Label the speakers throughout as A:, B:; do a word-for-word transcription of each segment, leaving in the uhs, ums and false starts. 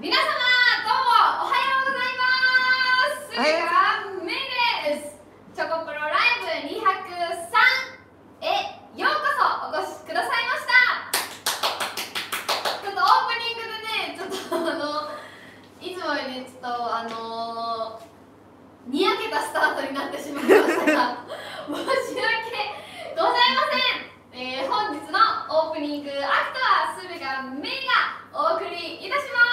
A: 皆様どうもおはようございます。すぐからメイです。チョコプロライブにひゃくさんへようこそお越しくださいました。ちょっとオープニングでね、ちょっとあのいつもよりね、ちょっとあのー、にやけたスタートになってしまいましたが申し訳ございません。えー、本日のオープニングアクトは駿河メイがお送りいたします。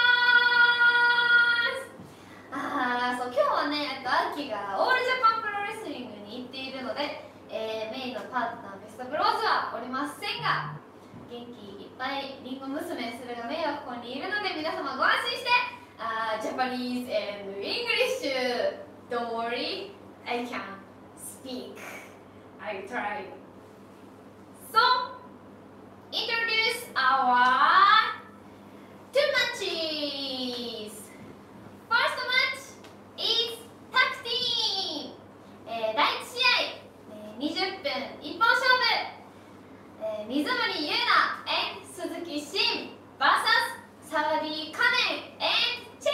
A: あーそう、今日はね、アキがオールジャパンプロレスリングに行っているので、えー、メイのパートナーベストブローズはおりませんが、元気いっぱいリンゴ娘駿河メイはここにいるので、皆様ご安心して、あー、ジャパニーズ and English don't worry, I can speak, I try. So, introduce our two matches. First match is tag team. えー、だいいち試合、えー、にじゅっぷん一本勝負、えー、水森優奈 and 鈴木真 ブイエス サワディカネン and チェ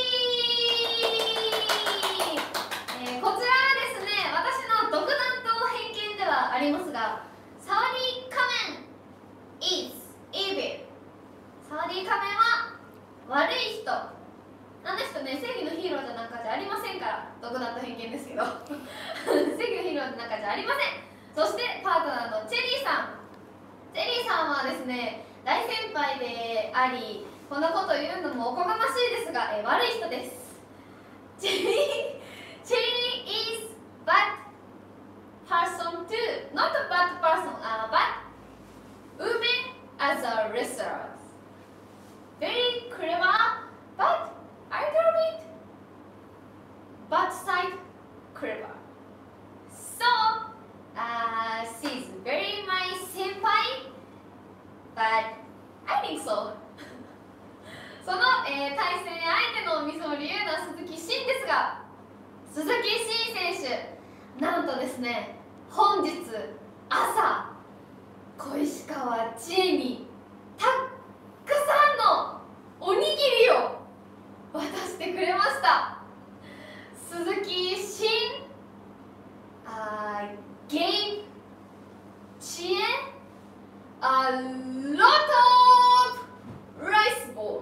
A: リー、えー、こちらはですね、私の独断と偏見ではありますが、サワディ仮面 is evil。 サワディ仮面は悪い人。あの人ね、正義のヒーローじゃなんかじゃありませんから、独断と偏見ですけど正義のヒーローじゃなんかじゃありません。そしてパートナーのチェリーさん。チェリーさんはですね、大先輩であり、こんなこと言うのもおこがましいですが、え悪い人です。チェリーチェリー is bad person too, not a bad person, uh, but women as a wrestler. Very clever, but a little bit bad side clever. So, uh, she's very my senpai, but I think so. その、えー、対戦相手の水森優奈、鈴木真ですが、鈴木真選手、なんとですね、本日朝小石川知恵にたくさんのおにぎりを渡してくれました。鈴木真、uh, gave 知恵 a lot of rice balls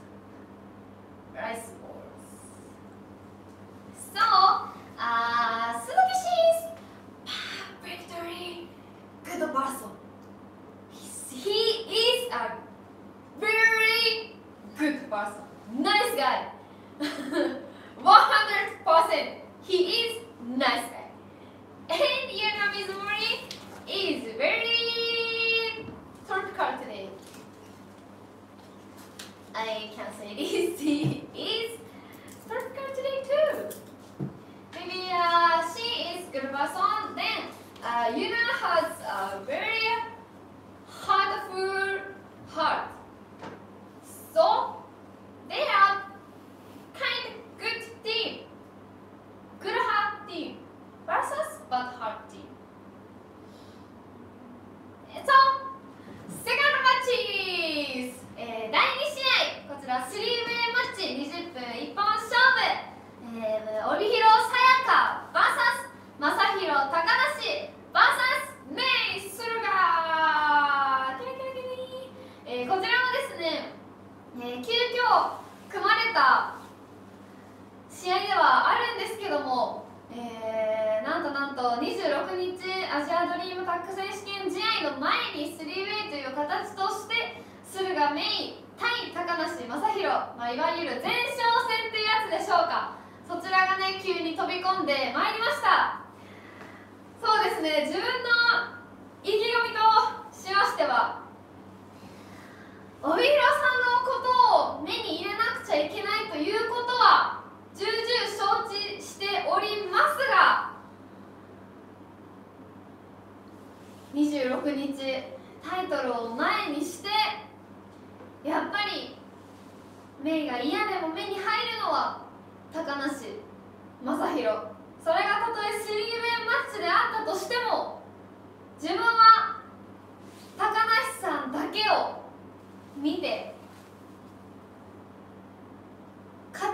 A: rice balls so uh, 鈴木真Victory, good person. He is a very good person. Nice guy. one hundred percent. He is nice guy. And Yuna Mizumori is very tropical today. I can say this. He is tropical today too. Maybe uh, she is good person. Then uh, Yuna has a very heartful heart. So they are kind of good team. Good heart team versus bad heart team. So second matches、えー、だいに試合、こちらスリーウェイマッチにじゅっぷん一本勝負、えー、帯広さやか ブイエス 正弘高梨 ブイエス メイ駿河、えー、こちらもですね、えー、急遽組まれた試合ではあるんですけども、えー、なんとなんとにじゅうろくにちアジアドリームタッグ選手権試合の前にスリーウェイという形として駿河メイ対高梨正弘、まあ、いわゆる前哨戦っていうやつでしょうか、そちらがね、急に飛び込んでまいりました。そうですね、自分の意気込みとしましては、帯広さんのことを目に入れなくちゃいけないということは重々承知しておりますが、にじゅうろくにちタイトルを前にして、やっぱりメイが嫌でも目に入るのは高梨正弘。それがたとえスリーウェイマッチであったとしても、自分は高梨さんだけを見て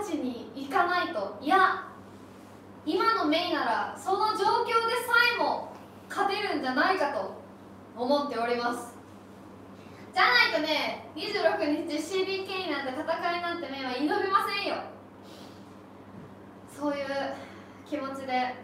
A: ちに行かないと、いや今のメイならその状況でさえも勝てるんじゃないかと思っております。じゃないとね、にじゅうろくにち シーディーケー なんて戦いなんてメイは挑めませんよ。そういう気持ちで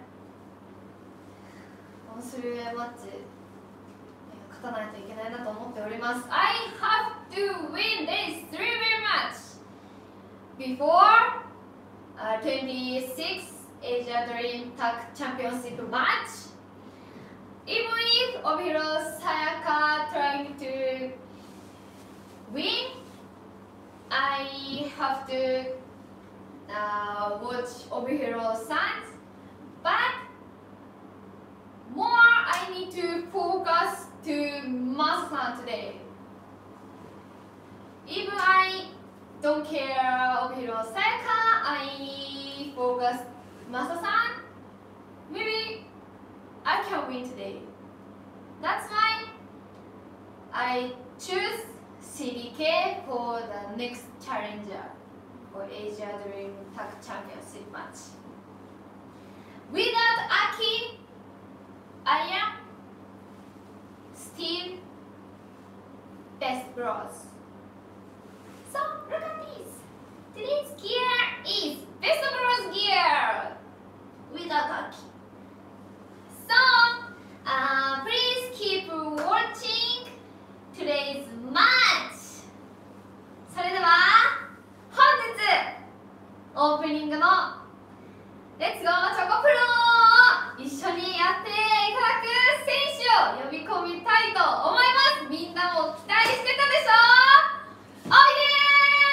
A: このスリーウェイマッチ勝たないといけないなと思っております。 I have to win this three way match before uh, twenty-sixth Asia Dream Tag Championship match. Even if Obihiro Sayaka trying to win, I have to uh, watch Obihiro-san, but more I need to focus to Masa-san today. Even I don't care Obihiro Sayaka, I focus Masa-san. Maybe I can win today. That's why I choose C D K for the next challenger for Asia Dream Tag Championship match. Without Aki, I am still best bros. So look at this. Today's gear is best bros gear without Aki. So uh, please keep watching today's match. それでは本日オープニングのレッツゴーチョコプロを一緒にやっていただく選手を呼び込みたいと思います。みんなも期待してたでしょ。おいでー。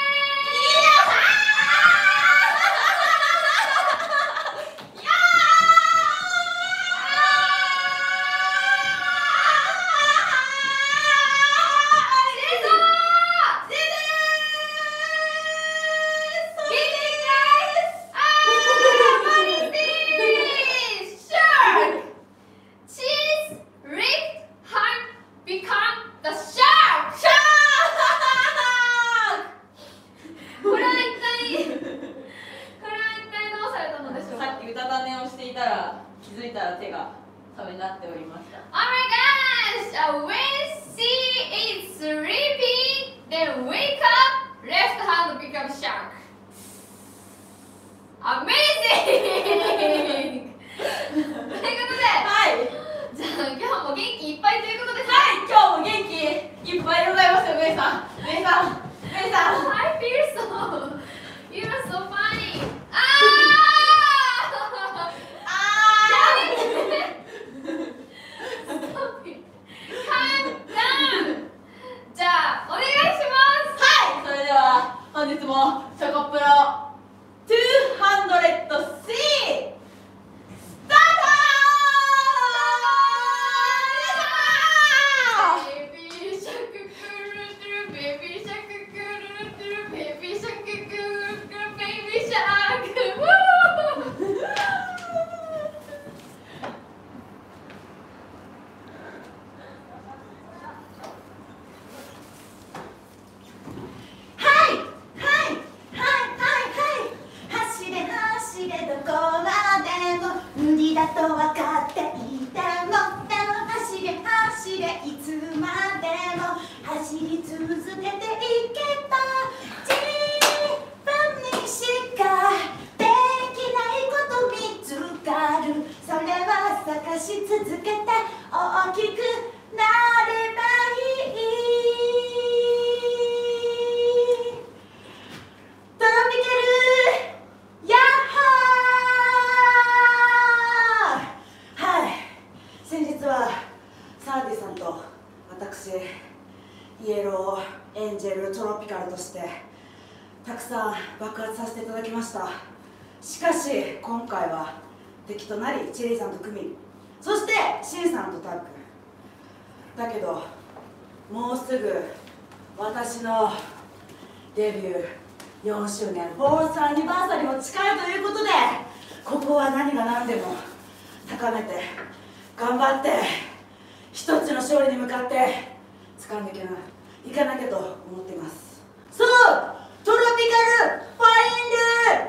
B: イエローエンジェルトロピカルとしてたくさん爆発させていただきました。しかし今回は敵となりチェリーさんと組み、そしてシンさんとタッグだけど、もうすぐ私のデビューよんしゅうねんフォースアニバーサリーも近いということで、ここは何が何でも高めて頑張って一つの勝利に向かって掴んでいけないいかなきゃと思っています。そう、トロピカルファインル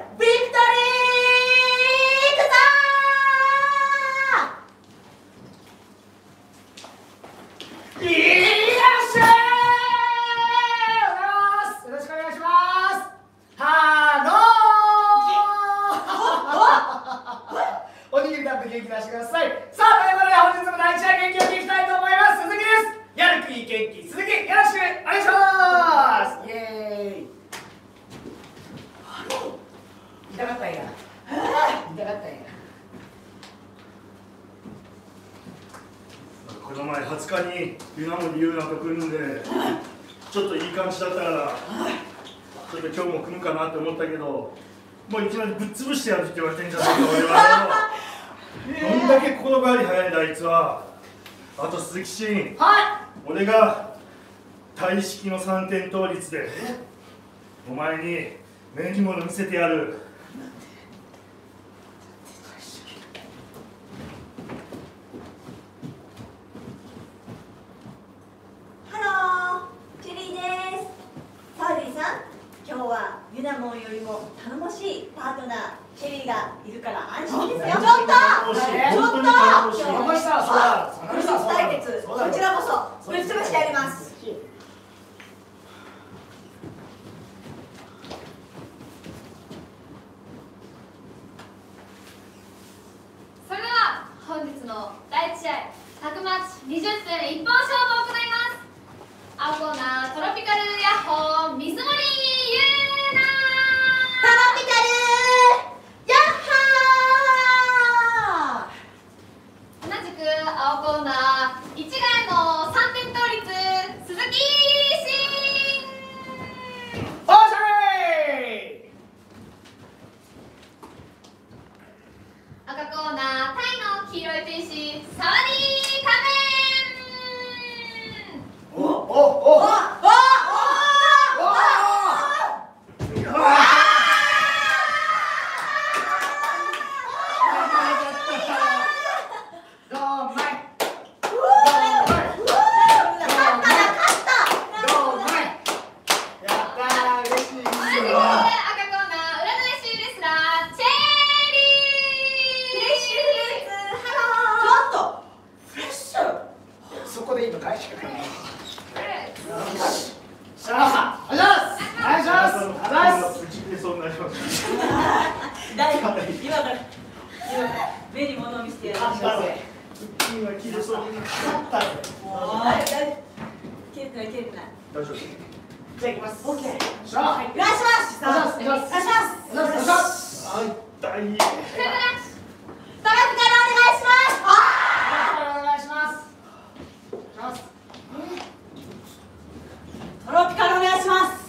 C: つかにユナも理由なんか来るんで、ちょっといい感じだったから、ちょっと今日も来るかなって思ったけど、もういきなりぶっ潰してやるって言われてんじゃないか、俺は。どんだけ心変わり早いんだ、あいつは。あと鈴木慎、
B: はい。
C: 俺が大式のさんてん倒立でお前に目に物見せてやる。
D: ハロー、チェリーです。サウリーさん、今日はユナモンよりも頼もしいパートナーチェリーがいるから安心ですよ。ちょっと、ちょっと、今日はクリス対決、こちらこそぶっ潰してやります。
A: それでは本日のだいいち試合ひゃくマッチにじゅっぷん一本勝負を行います。青コーナートロピカルヤッホー水森優奈。
D: トロピカルヤッホー。
A: 同じく青コーナー市ヶ谷のさんてん倒立鈴木慎。
B: おしゃれ
A: 赤コーナータイの黄色い天使サワディ仮面。
C: おおおお
D: 目に物を見せてやりましょう。
C: 今切れそうになったぜ。
D: 切れてない切れてない。
C: 大丈夫。
B: じゃあ行きます。オッケー。
D: お願いします。お願いします。お願いします。
C: あ、痛い。
D: トロピカルお願いします。
B: お願いします。トロピカルお願いします。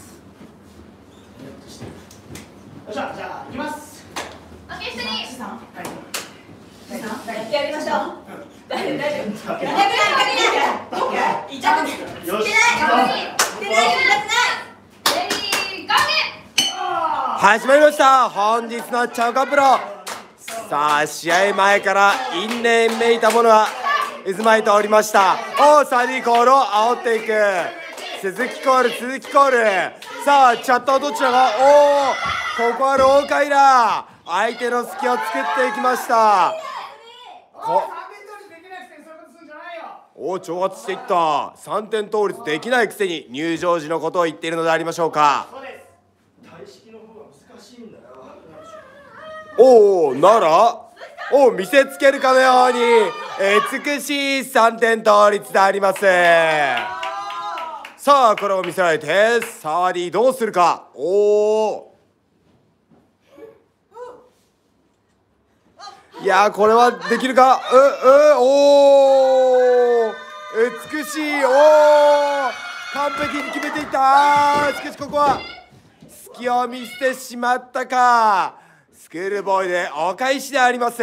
B: よっしゃ、じゃあ行きます。
A: オッケー、一緒に。
B: さん。はい。
D: やってやりましょう。大丈夫大丈夫。やめないやめない。オッケー。痛くない。
C: よし。
D: 痛くない。痛くない。
A: レディーゴー。
E: 始まりました。本日のチャオカプロ。さあ、試合前から因縁めいたものが渦巻いておりました。おー、サディコールを煽っていく鈴木コール、鈴木コール。さあ、チャットはどちらが、おー、ここは老快だ。相手の隙を作っていきました。こおー、挑発していった。さんてん倒立できないくせに入場時のことを言っているのでありましょうか。
C: 大式の方が難しいんだよ。
E: おお、ならおお、見せつけるかのように美しいさんてん倒立であります。さあ、これを見せられてサワディどうするか。おお、いやー、これはできるか。ううおお、美しい。おお、完璧に決めていった。しかしここは隙を見せてしまったか。スクールボーイでお返しであります。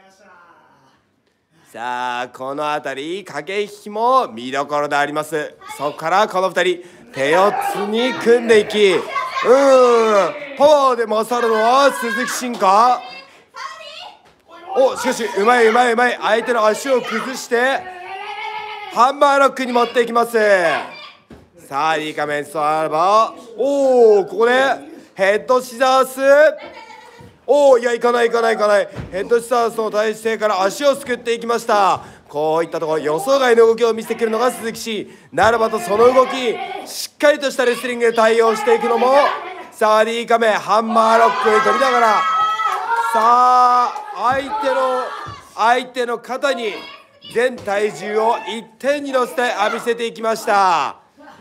E: さあ、この辺り駆け引きも見どころであります。そこからこのふたり手四つに組んでいき、うーん、パワーで勝るのは鈴木慎か。お、しかしうまいうまいうまい。相手の足を崩してハンマーロックに持っていきます。さあ、いい仮面とあれば、おお、ここでヘッドシザース。おお、いや、いかないいかないいかない。ヘッドシザースの体勢から足をすくっていきました。こういったところ予想外の動きを見せてくるのが鈴木氏ならばと、その動きしっかりとしたレスリングで対応していくのもさあ、いい仮面ハンマーロックに取りながら、さあ、相手の相手の肩に全体重を一点に乗せて浴びせていきました。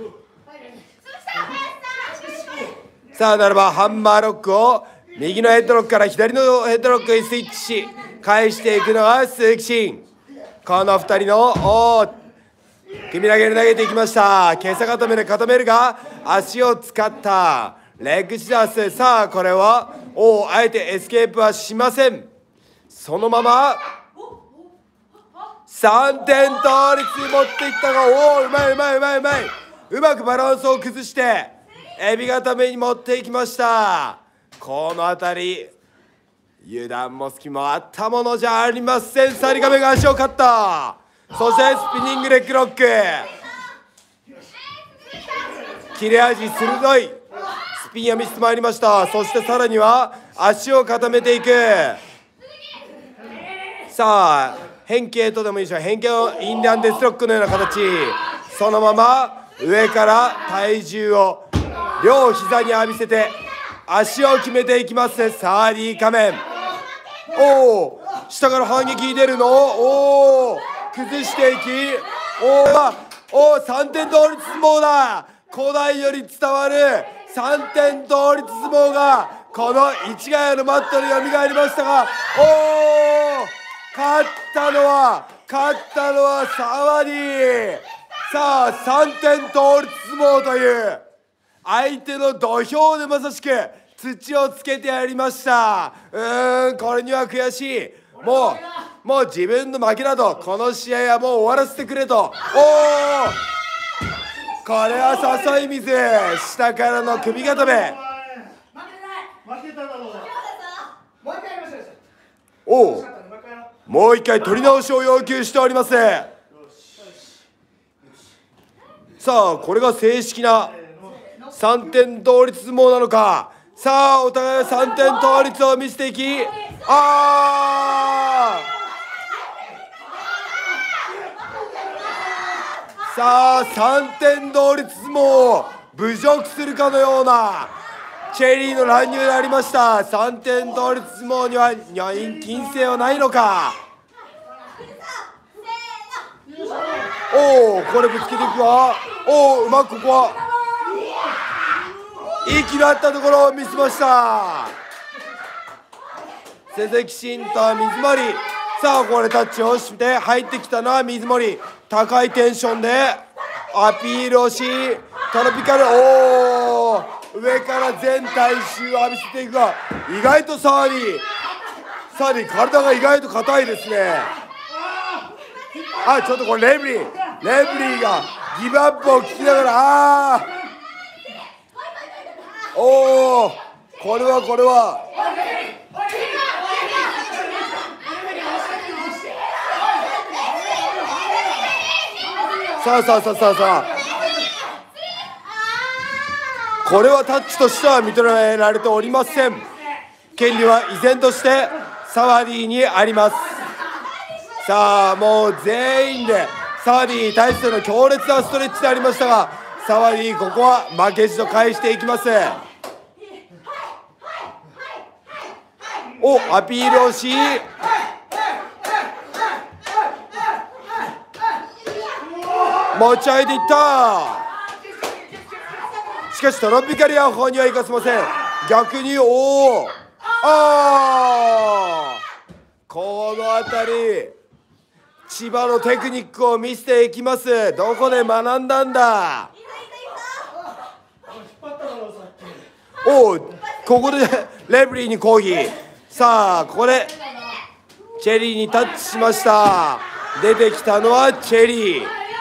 E: さあ、ならばハンマーロックを右のヘッドロックから左のヘッドロックにスイッチし返していくのは鈴木慎。このふたりのお組み投げで投げていきました。今朝固めで固めるが足を使ったレッグシダース。さあこれはおお、あえてエスケープはしません。そのままさんてん倒立に持っていったが、おお、うまいうまいうまいうまい、うまくバランスを崩してエビ固めに持っていきました。この辺り油断も隙もあったものじゃありません。サリカメが足を勝った。そしてスピニングレッグロック、切れ味鋭いスピンやミスもありました。そしてさらには足を固めていく。さあ変形とでもいいでしょう。変形のインディアンデスロックのような形。そのまま上から体重を両膝に浴びせて足を決めていきます。サーディー仮面、おお、下から反撃出るのをおお崩していき、おお、さんてん倒立相撲だ。古代より伝わるさんてん倒立相撲がこの市ヶ谷のマットによみがえりましたが、おお、勝ったのは勝ったのはサワディ。さあさんてん倒立相撲という相手の土俵でまさしく土をつけてやりました。うーん、これには悔しい。もうもう自分の負けだと、この試合はもう終わらせてくれと。おお、これは誘い水、下からの首固め。
C: 負けただろう。もう一回やりましょう。
E: おお、もう一回取り直しを要求しております。さあこれが正式なさんてん倒立相撲なのか。さあお互いさんてん倒立を見せていき、あーさあさんてん倒立相撲を侮辱するかのようなチェリーの乱入でありました。さんてん倒立相撲には金星はないのか。おお、これぶつけていくわ。おお、うまくここは息の合ったところを見せました。鈴木慎太、水森。さあこれタッチをして入ってきたのは水森。高いテンションでアピールをし、トロピカル、おお、上から全体重を浴びせていくが、意外とサーディサーディ体が意外と硬いですね。あ、ちょっとこれレブリーレブリーがギブアップを聞きながら、あーおお、これはこれはさあさあさあさあさあ、これはタッチとしては認められておりません。権利は依然としてサワディにあります。さあもう全員でサワディに対しての強烈なストレッチでありましたが、サワディここは負けじと返していきます。お、アピールをし、持ち上げていった。しかしトロピカリア法には行かせません。逆に、おお、あー、この辺り千葉のテクニックを見せていきます。どこで学んだんだ。おお、ここでレブリーに抗議。さあここでチェリーにタッチしました。出てきたのはチェリー。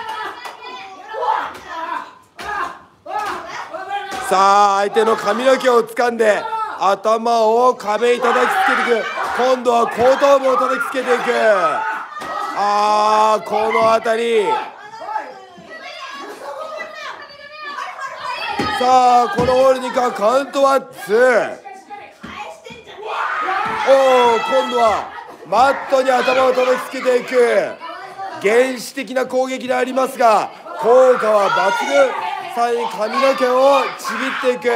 E: さあ相手の髪の毛を掴んで頭を壁に叩きつけていく。今度は後頭部を叩きつけていく。あー、この辺り。さあこのホールにかカウントはツー。おお、今度はマットに頭を叩きつけていく。原始的な攻撃でありますが効果は抜群。さらに髪の毛をちぎっていく。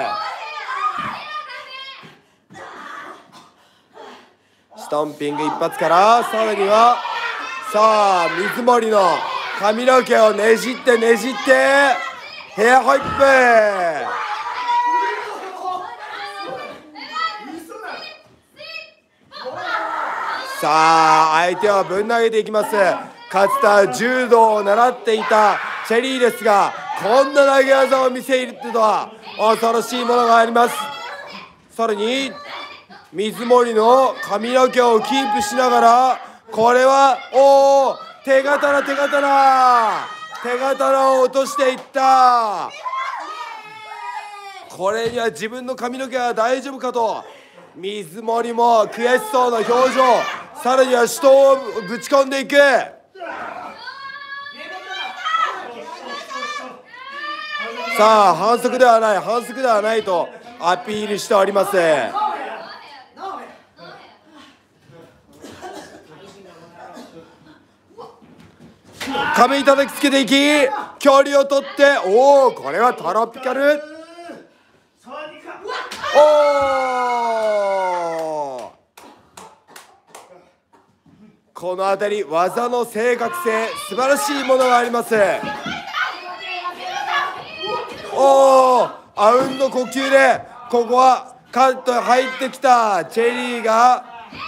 E: ストンピング一発から、さらにはさあ水森の髪の毛をねじってねじってヘアホイップ。さあ相手はぶん投げていきます。 かつては柔道を習っていたチェリーですが、こんな投げ技を見せるとは恐ろしいものがあります。さらに水森の髪の毛をキープしながら、これはおお手刀手刀手刀を落としていった。これには自分の髪の毛は大丈夫かと水森も悔しそうな表情。さらには手刀をぶち込んでいく。さあ反則ではない反則ではないとアピールしております。壁に叩きつけていき、距離を取って、おおこれはトロピカル。おおこの辺り技の正確性素晴らしいものがあります。おおあうんの呼吸でここはカット入ってきたチェリーが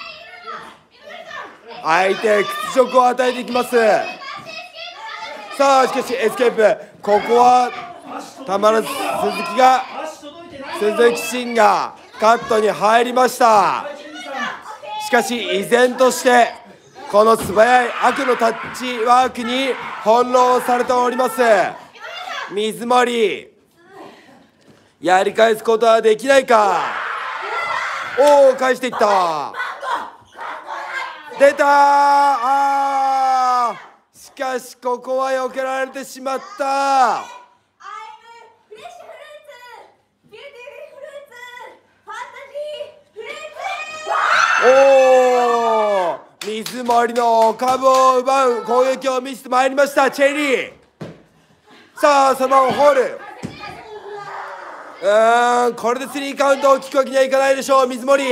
E: 相手屈辱を与えていきます。さあしかしエスケープ、ここはたまらず鈴木が鈴木慎がカットに入りました。しかし依然としてこの素早い悪のタッチワークに翻弄されております。水森やり返すことはできないか。おお返していった。出たー。あーしかしここは避けられてしまった。おお水森の株を奪う攻撃を見せてまいりましたチェリー。さあそのままホール。うーんこれでスリーカウントを聞くわけにはいかないでしょう水森。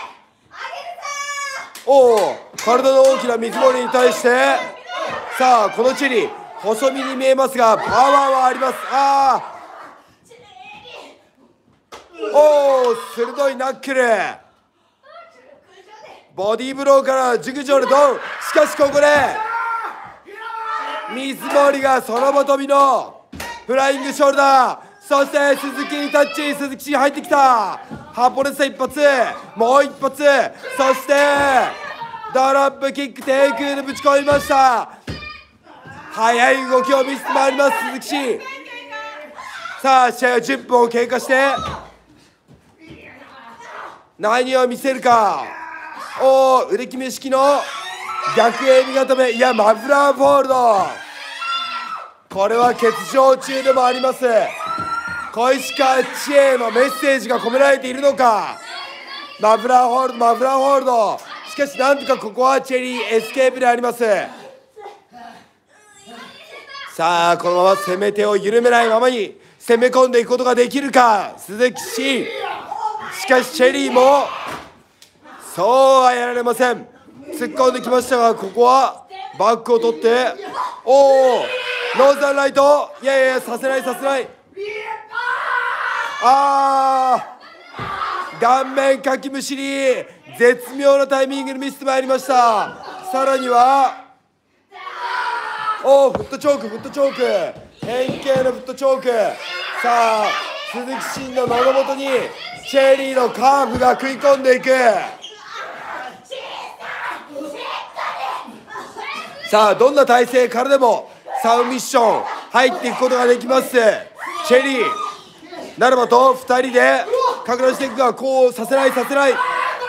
E: おお体の大きな水森に対して、さあこのチェリー細身に見えますがパワーはあります。あーおお鋭いナックル、ボディーブローから熟女でドン。しかしここで水森がその場飛びのフライングショルダー、そして鈴木にタッチ、鈴木に入ってきたハポネス一発、もう一発、そしてドロップキック低空でぶち込みました。速い動きを見せてまいります鈴木氏。さあ試合はじゅっぷんを経過して何を見せるか。おお腕決め式の逆エビ固め、いやマフラーフォールド、これは欠場中でもあります。小石川知恵のメッセージが込められているのか。マフラーホールドマフラーホールド、しかしなんとかここはチェリーエスケープであります。さあこのまま攻め手を緩めないままに攻め込んでいくことができるか鈴木慎。しかしチェリーもそうはやられません。突っ込んできましたが、ここはバックを取って、おおノーザンライト、いやいやさせないさせない。あー顔面かきむしり、絶妙なタイミングで見せてまいりました。さらにはおおフットチョークフットチョーク変形のフットチョーク。さあ鈴木慎の喉元にチェリーのカーブが食い込んでいく。さあどんな体勢からでもサブミッション入っていくことができますチェリー。ならばとふたりでかく乱していくが、こうさせないさせない。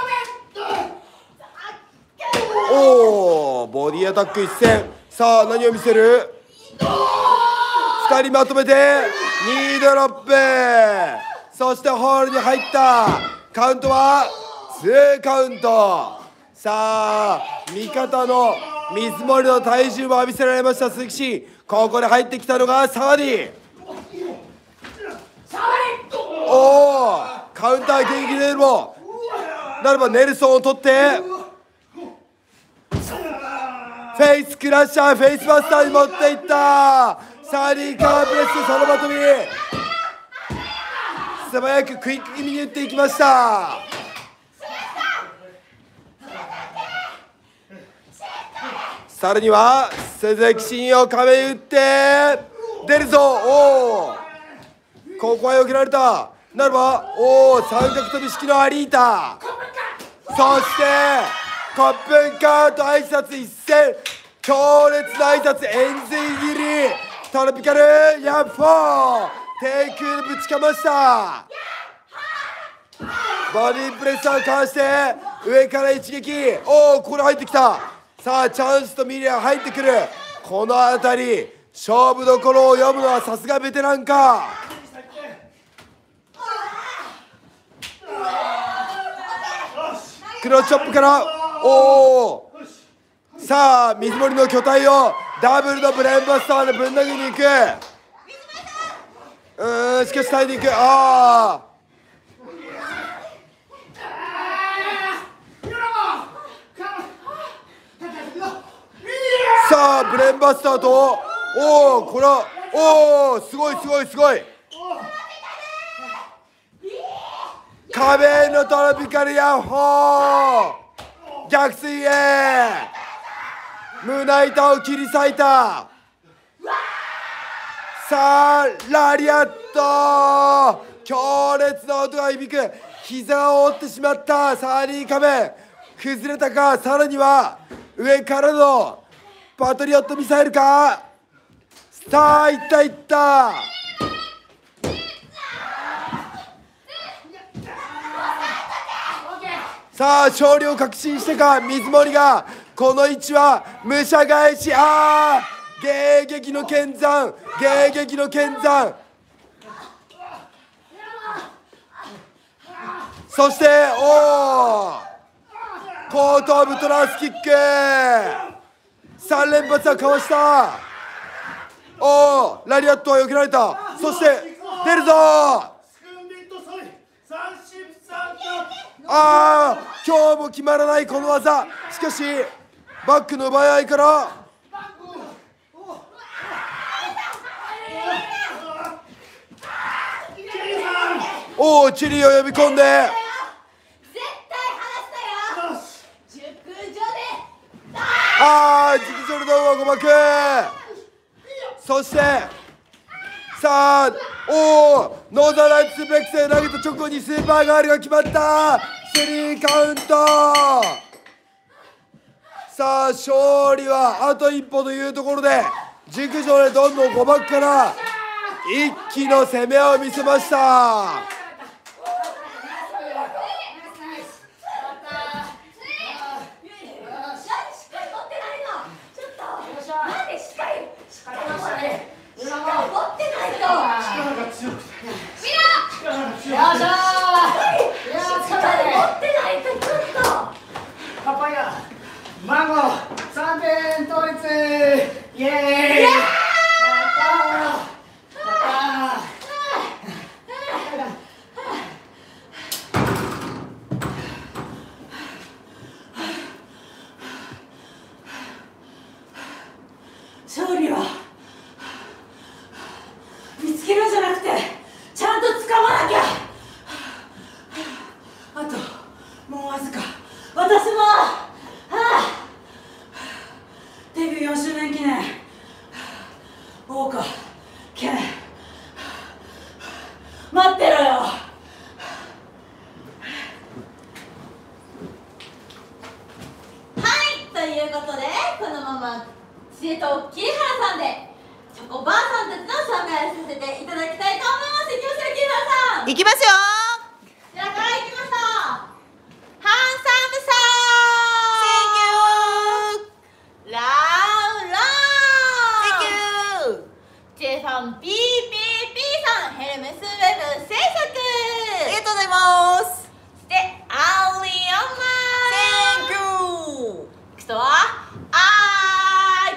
E: おおボディアタック一戦。さあ何を見せる。ふたりまとめてにドロップ、そしてホールに入った。カウントはにカウント。さあ味方の水森の体重も浴びせられました鈴木氏。ここで入ってきたのがサワディ。おおカウンター撃撃でもならばネルソンを取ってフェイスクラッシャー、フェイスバスターに持っていった。サリーカーブレスそのまとめ素早くクイック気味に打っていきました。さらには鈴木真を壁打って出るぞ。おお、ここは避けられた。ならばおお、三角飛び式のアリータ、そしてコップンカーと挨拶一戦、強烈な挨拶円髄切りトロピカルヤッフォー、低空でぶちかました。ボディプレッサーかわして上から一撃。おお、これ入ってきた。さあチャンスとミリア入ってくる。この辺り勝負どころを読むのはさすがベテランか。黒チョップからおお、さあ水森の巨体をダブルのブレーンバスターでぶん投げに行く。うーん、しかし耐えていく。ああ、さあブレーンバスターとおお、これはおお、すごいすごいすごい。壁のトロピカルヤッホー、逆水泳胸板を切り裂いた。さあラリアット、強烈な音が響く。膝を折ってしまったサーリー仮面、崩れたか。さらには上からのパトリオットミサイルか。さあいったいった。さあ勝利を確信してか水森がこの位置は武者返し。ああ、迎撃の剣山、迎撃の剣山。そしておお、後頭部トランスキックさん連発はかわした。おお、ラリアットは避けられた。そして出るぞ。ああ、今日も決まらないこの技。しかしバックの奪い合いからおお、チリを呼び込んでああ、軸上でどうもごまく。そしてさあおお、ノーザンライトスープレックスで投げた直後にスーパーガールが決まった。スリーカウント。さあ勝利はあと一歩というところで軸上でどんどんごバックから一気の攻めを見せました。
F: マンゴーさんてん統一イエーイ。やったーや
B: 勝利は見つけるんじゃなくてちゃんと掴まなきゃ。あともうわずか。私もデビューよんしゅうねん記念桜花ケン待ってろよ。
D: はい、ということでこのまま知恵と桐原さんでチョコばあさんたちの紹介をさせていただきたいと思います。いきますよ桐原さん。
G: いきますよ。
D: こちらからいきましょう。ハンサムさん、ラウラー、ジェファン ピーピーピー さん、ヘルメスウェブ制作、
G: ありがとうございます。
D: そしてアリオンマン、
G: Thank you。
D: ネクストはアイ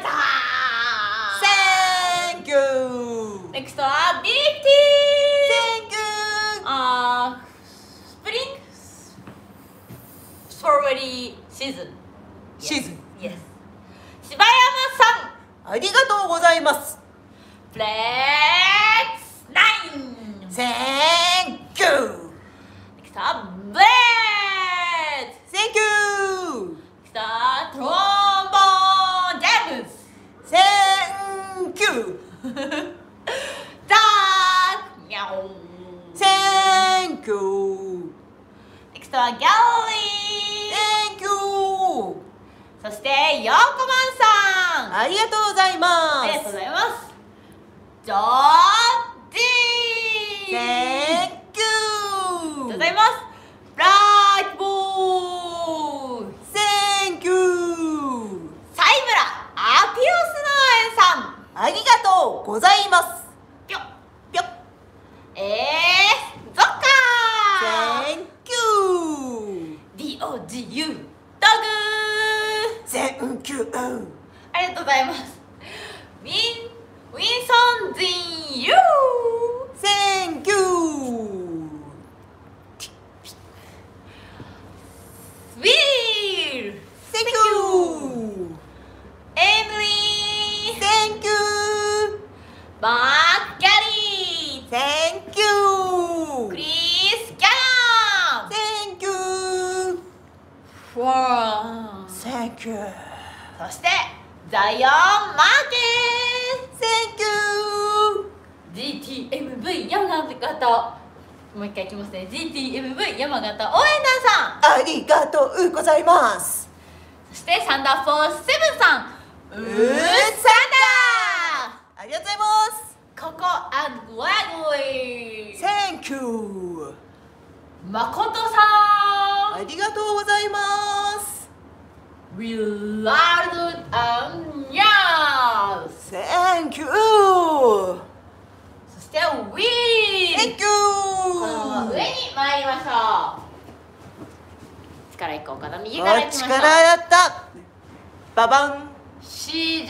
D: ザー、
G: Thank you。
D: ネクストはビフティー、
G: Thank you。
D: あースプリングストロベリーシーズン
G: シーズン。
D: Yes。 柴山さん、
G: ありがとうございます。
D: プレッツナイン、
G: Thank you。
D: ネクストはブレッツ、
G: Thank you。
D: ネクストはトロンボーンジェームス、
G: Thank
H: エクストラギャラリー
G: Thank you
H: そしてヨーコマンさん
G: ありがとうございま
H: ありがとうご
G: す
H: ざいますジョージー
G: Thank
H: ありがとう
G: you
H: ございますブラックボーイ
G: Thank you
H: サイムラアピオス農園さん
G: ありがとうございます
H: ぴょ
G: ぴょ
H: えーゾッカー
G: Thank you
H: ディオジユドグ
G: Thank you
H: ありがとうございますウィンウィンソンジンユー
G: Thank you
H: スウィール
G: Thank you
H: エミリー
G: Thank you
H: マーキャリー
G: Thank you
H: クリス・キャナン
G: Thank you
H: フォー
G: Thank you
H: そしてザイオン・マーケ
G: Thank you
H: ー ジーティーエムブイ 山形もう一回いきますね ジーティーエムブイ 山形応援団さん
G: ありがとうございます
H: そしてサンダーフォーセブンさんうーサンダー
G: ありがとうございます
H: ココアンドワグリー
G: Thank you
H: まことさ
G: ありがとうございます
H: んウィラードアンヤース
G: Thank you
H: そしてウィー
G: Thank
H: このまま
G: you
H: 上に参りましょう力いこうかな右からいきましょう
G: 力やったババン
H: シージャーリー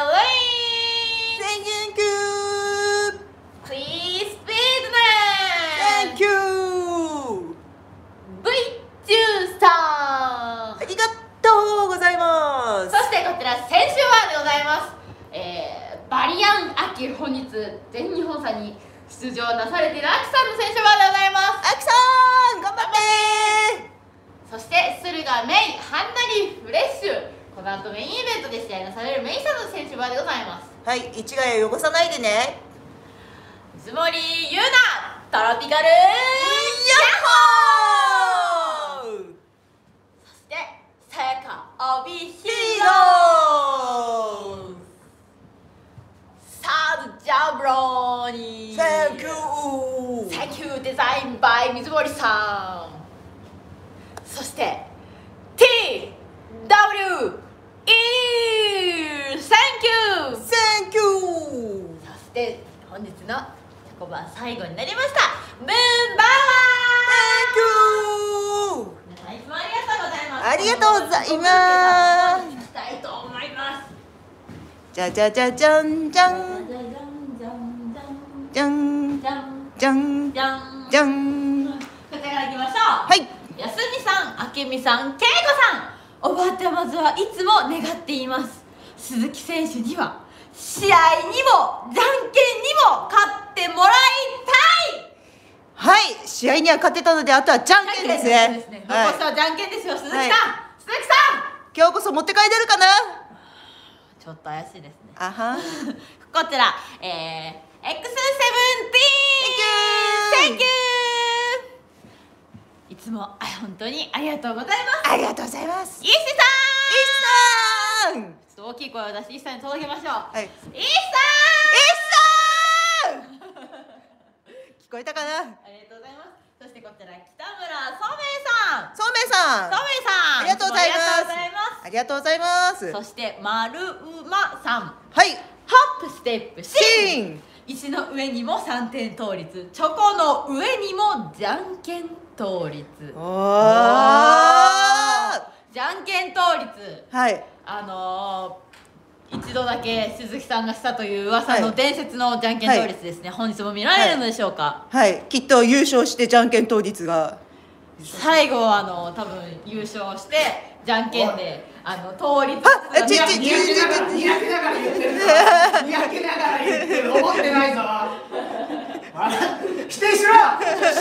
G: Thank you
H: プリースピードネ
G: Thank you
H: ブイチューさん
G: ありがとうございます
H: そしてこちら先週はでございます、えー、バリアン秋本日全日本さんに出場なされている秋さんの選手はでございます
G: あきさん頑張って
H: そして駿河メイハンナリフレッシュこの後メインイベントで試合なされるメイさんの選手はでございます
G: はい市ヶ谷汚さないでね
H: 水森優奈トロピカル
G: ヤッホー
H: そしてさやかオビヒ
G: ヒ
H: ーロ
G: ー
H: ーサードジャブローニー
G: Thank you
H: Thank you デザイン by 水森さんそして ティーダブリューイー Thank you
G: Thank you
H: そして本日のチョコバー最後になりましたムーンバー
G: Thank you
H: 皆さんいつもありがとうございます
G: ありがとうございます
H: いきたいと思います
G: じゃじゃじゃじゃんじゃん
H: じゃじゃんじゃん
G: じゃん
H: じゃん
G: じゃん
H: じゃん
G: じゃん
H: こちらからいきましょう
G: はい
H: やすみさん、あけみさん、けいこさんおばあちゃまずはいつも願っています鈴木選手には試合にもじゃんけんにも勝ってもらいたい
G: はい試合には勝てたのであとはじゃんけんですね
H: そうですね残すはじゃんけんですよ、鈴木さん、
G: はい
H: 鈴木さん
G: 今日こそ持って帰れるかな
H: ちょっと怪しいですね
G: あは
H: こちら、えー、エックスセブンティーン
G: Thank you
H: いつもあ本当にありがとうございます
G: ありがとうございます
H: イッシさん
G: イッさん
H: ちょっと大きい声を出してイッシさんに届けましょう
G: はい
H: イッシ
G: イッさん聞こえたかな
H: さんありがとうございますそしてこちら北村聡明さん
G: そうめいさん
H: 聡明さん
G: ありがとうございます
H: つもありがとうございます
G: ありがとうございます
H: そして丸馬さん
G: はい
H: ホップステップシ
G: シ
H: ーン
G: ーン
H: 石の上にもさんてん倒立チョコの上にもじゃんけん倒立
G: おー
H: じゃんけん倒立
G: はい
H: あのー、一度だけ鈴木さんがしたという噂の
G: はい
H: 伝説のじゃんけん倒立ですね、本日も見られるのでしょうか、
G: はいきっと優勝してじゃんけん当日が
H: 最後はあの多分優勝してじゃんけんであの倒立
G: あえちち
F: にやけながらにやけながら言ってるぞにやけながら言ってる思ってないぞあ否定しろありがとうご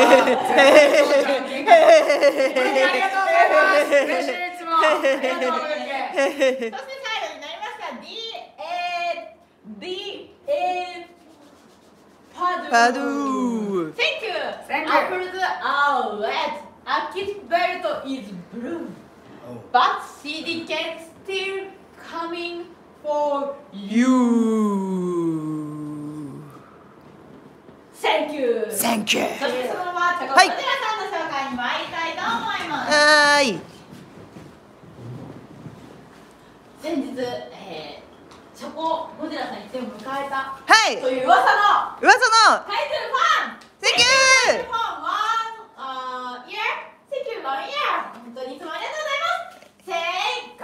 F: ざいます嬉しいいつもありがとうございます
H: そして最後になりました ディーエー ディーエー パドゥ
G: パドゥ
H: Thank you
F: Thank you
H: Apples are wet Aki's belt is blue, but C D K still coming for you. Thank you.
G: Thank you.
H: そしてそのまま高尾小寺さんの紹介に参りたいと思います。
G: はーい。
H: 先日、えー、チョコゴジラさんに手を迎えた
G: はい
H: という噂の
G: 噂の
H: タイトルファン
G: Thank you!
H: ファンワンあーイヤー Thank you ワンイヤー本当にいつもありがとうございます成功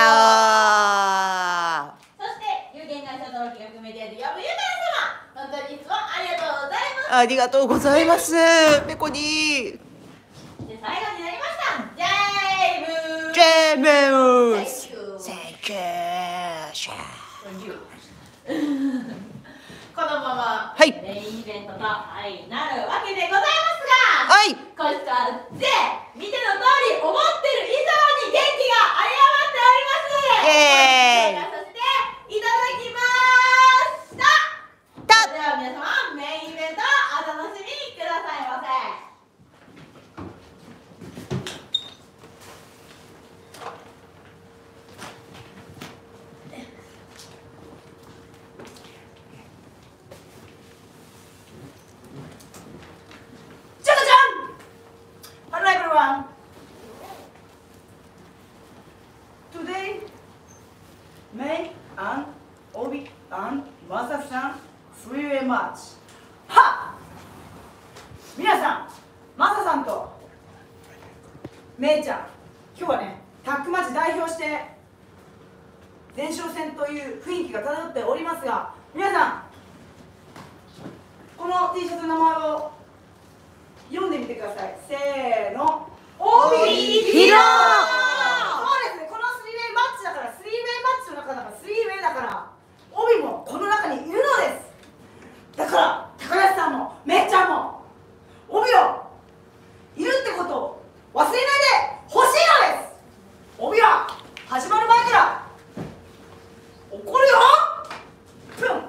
G: あ
H: そして有限会社登録が含めている呼ぶゆから様本当にいつもありがとうございます
G: ーありがとうございますペコに
H: で最後になりましたジェイブ
G: ジェーム
H: Thank you
G: Thank you
H: このまま
G: はい
H: メインイベントと相なるわけでございますが
G: はい
H: こいつはぜ見ての通り思ってる以上に元気が有り余っております
G: イエーイ
H: させていただきましたそれでは皆様メインイベントお楽しみくださいませ
B: ジャカちゃん Hello everyone Today May and Obi and Masa-san three-way match はっ皆さんマサさんとメイちゃん今日はねタッグマッチ代表して前哨戦という雰囲気が漂っておりますが皆さんこの T シャツの名前を読んでみてくださいせーの帯
G: ヒロ
B: そうですねこのスリーウェイマッチだからスリーウェイマッチの中だからスリーウェイだから帯もこの中にいるのですだから高梨さんもめいちゃんも帯をいるってことを忘れないでほしいのです帯は始まる前から怒るよプン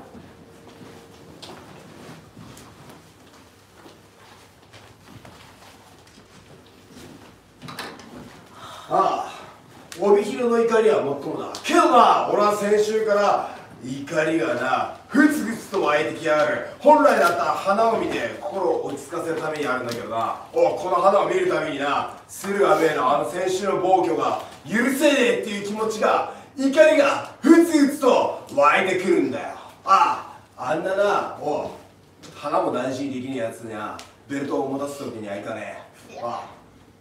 E: ああ、帯広の怒りはもっともだ。けどな、俺は先週から怒りがな、ふつふつと湧いてきやがる。本来だったら花を見て心を落ち着かせるためにあるんだけどな、おこの花を見るたびにな、駿河めのあの先週の暴挙が許せねえっていう気持ちが、怒りがふつふつと湧いてくるんだよ。ああ、あんなな、お花も大事にできねえやつにはベルトを持たすわけにはいかねえ。ああ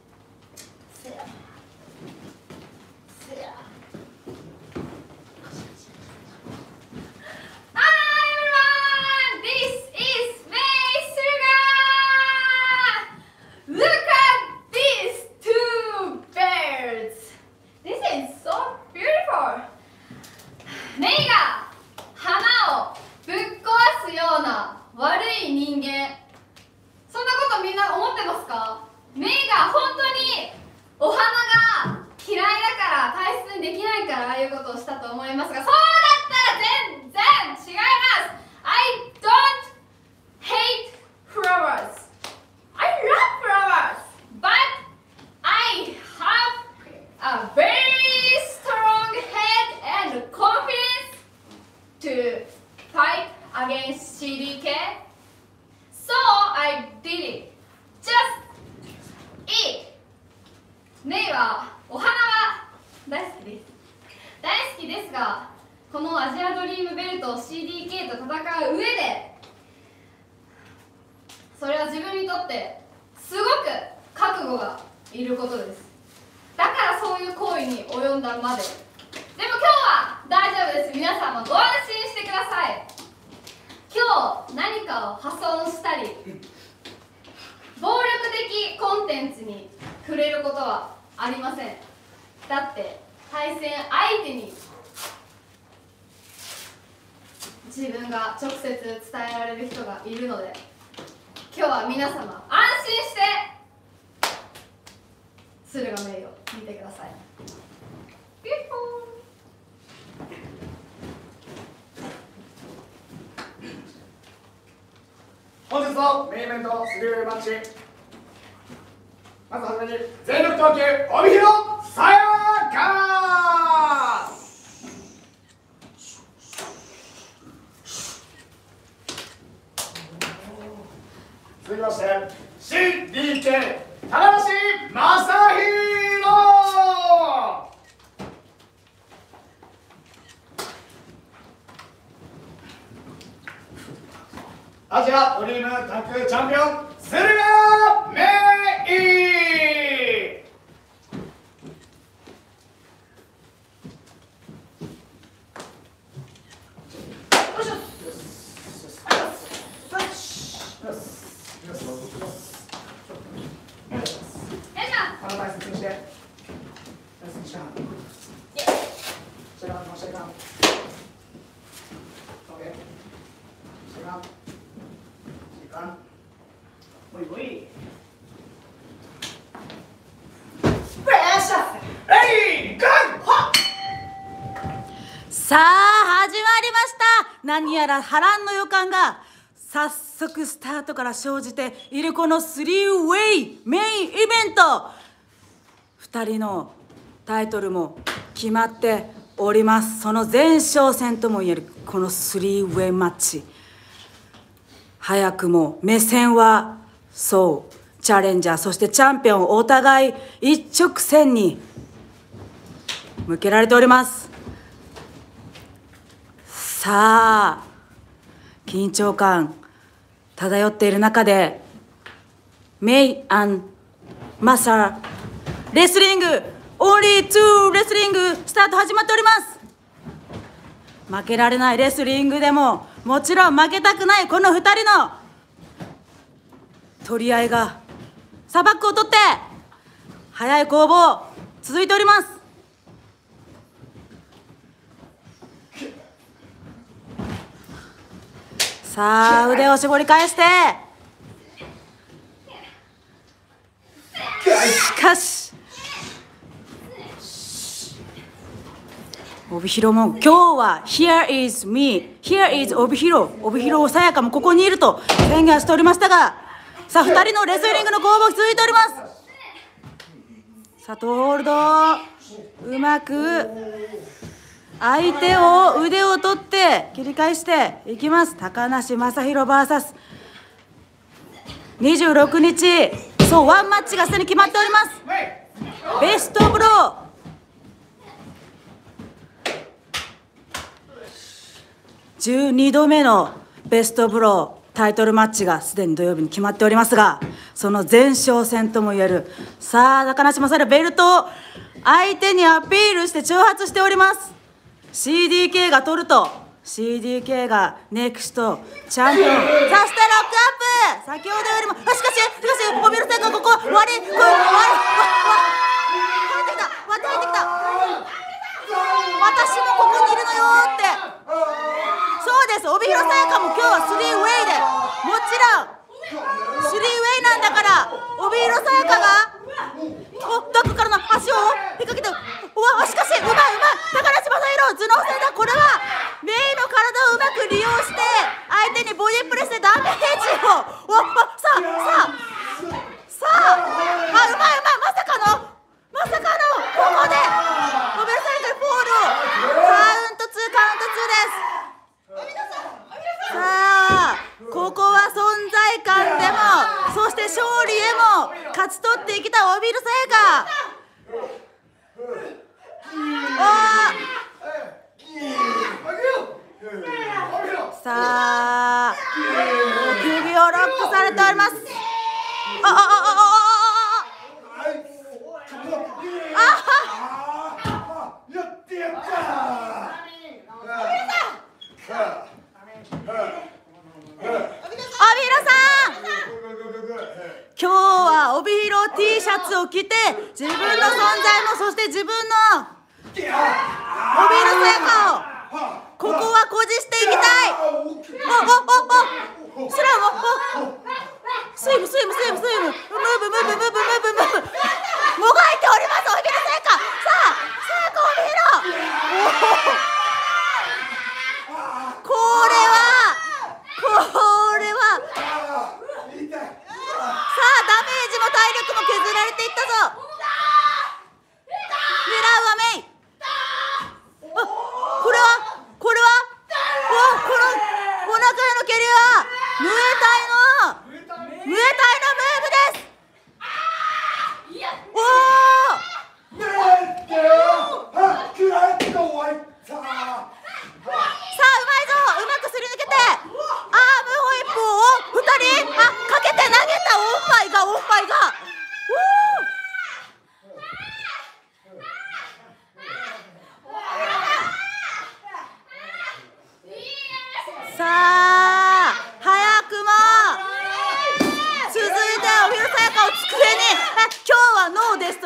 A: 自分が直接伝えられる人がいるので今日は皆様安心して駿河メイを見てください。ピッポ
F: 本日のメインイベントスリーウェイマッチまずはじめに全力投球帯広さやか。続きまして シーディーケー 田中正宏。アジアドリームタッグチャンピオン駿河芽衣。体大切にして大切にしかんしかんしかん OK しかんしかんおいおい
G: さあ始まりました。何やら波乱の予感が早速スタートから生じているこのスリーウェイメインイベント。ふたりのタイトルも決まっております。その前哨戦ともいえるこのスリーウェイマッチ、早くも目線はそうチャレンジャーそしてチャンピオンお互い一直線に向けられております。さあ緊張感漂っている中でメイアンマサレスリングオンリーツーレスリングスタート始まっております。負けられないレスリングでももちろん負けたくないこのふたりの取り合いがサバックを取って速い攻防続いております。さあ腕を絞り返してしかし帯広も今日は Here is me Here is 帯広帯広さやかもここにいると宣言しておりましたが、さあふたりのレスリングの攻防続いております。さあトーホールドうまく相手を腕を取って切り返していきます。高梨正宏 ブイエス にじゅうろくにちそうワンマッチがすでに決まっております。ベストブローじゅうにどめのベストブロータイトルマッチがすでに土曜日に決まっておりますが、その前哨戦ともいえるさあ高梨正宏ベルトを相手にアピールして挑発しております。シーディーケー が取ると シーディーケー がネクストチャンピオン、そしてロックアップ先ほどよりもあしかししかし帯広さんがここ割りこれ割りわわ入ってきた割って入ってきた私もここにいるのよーって。そうです帯広さやかも今日はスリーウェイでもちろんスリーウェイなんだから帯広さやかがおダックからの足を引っ掛けてうわしかしうまいうまい高梨正宏頭脳戦だ。これはメイの体をうまく利用して相手にボディプレスでダメージをおさあさあさああうまいうまいまさかのまさかのここで帯広さやかにフォールをカウントツーカウントツーです。さあここは存在感でもそして勝利へも勝ち取ってきた帯広さやか。さあ首をロックされております。あああああ
C: やってやった
G: 帯広さん今日は帯広 T シャツを着て自分の存在もそして自分の帯広さやかをここは誇示していきたい。おおおおスラムおスイムスイムスイムスイムムーブムーブムーブムーブムーブもがいております帯広さやか。さあさやか帯広これはこれはさあダメージも体力も削られていく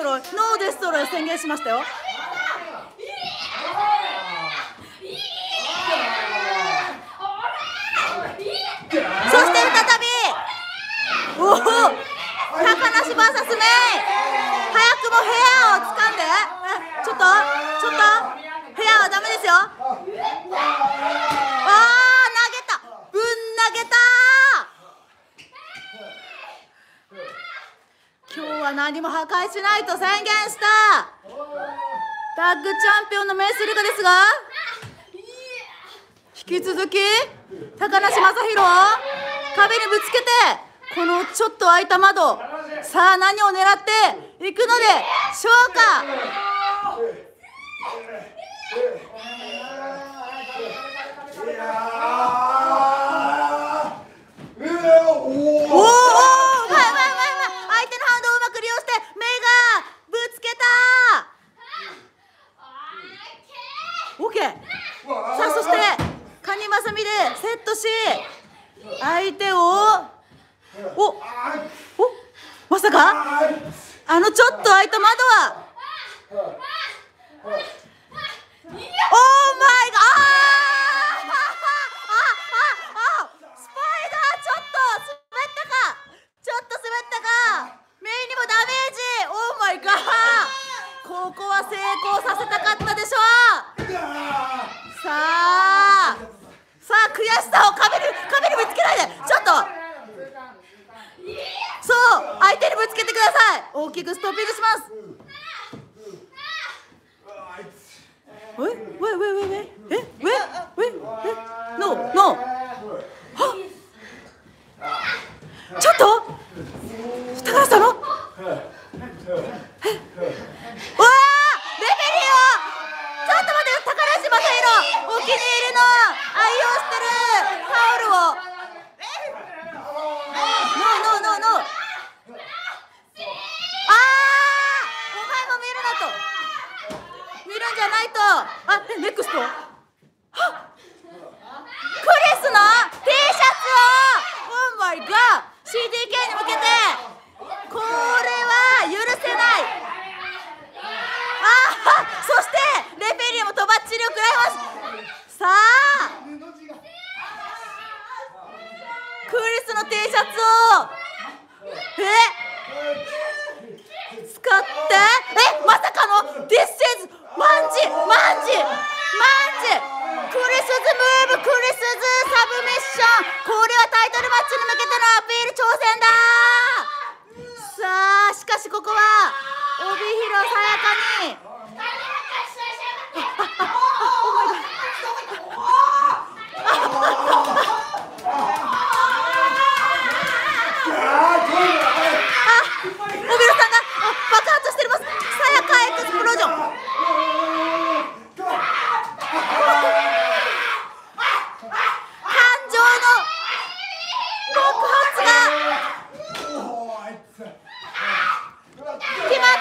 G: ロイノーデストロイを宣言しましたよ。そして再びおお高梨 ブイエス メイ、早くもヘアを掴んで、えちょっとちょっとヘアはダメですよ。あー投げた、ぶん投げた。今日は何も破壊しないと宣言したタッグチャンピオンのメイスルカですが、引き続き高梨正宏を壁にぶつけて、このちょっと開いた窓、さあ何を狙っていくのでしょうか。おお、うまいうまいうまいうまい。相手のハンドをうまく利用してメイがぶつけた。オッケー。さあそしてカニマサミでセットし、相手をおおまさかあのちょっと開いた窓はオーマイガー、あースパイダーちょっと滑ったか、ちょっと滑ったか。メイにもダメージ。オーマイガー、ここは成功させたかったでしょう。さあさあ悔しさを壁に壁にぶつけないで、ちょっとそう相手にぶつけてください。大きくストッピングします。え、ウェイウェイウェイウェイ、え、ウェイウェイえ、ノーノー、はっちょっと高梨さんのえ、うわーレフェリーをちょっと待って、高梨正宏お気に入りの愛用してるタオルをノーノーノーノー、あーお前も見るなと、見るんじゃないと。あ、え、ネクストはっクリスの T シャツをオーマイガー シーディーケー に向けて、これは許せない。あーそしてレフェリーもとばっちりを食らいます。さあクリスの T シャツをえ使って、えまさかの This is マンジマンジマンジクリスズムーブ、クリスズサブミッション、これはタイトルマッチに向けてのアピール挑戦だ。さあしかしここは帯広さやかに爆発してます。さやかエクスプロージョン。感情の爆発が決まった。